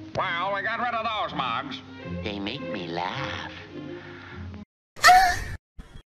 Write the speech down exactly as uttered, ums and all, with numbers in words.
Well, we got rid of those mugs. They make me laugh.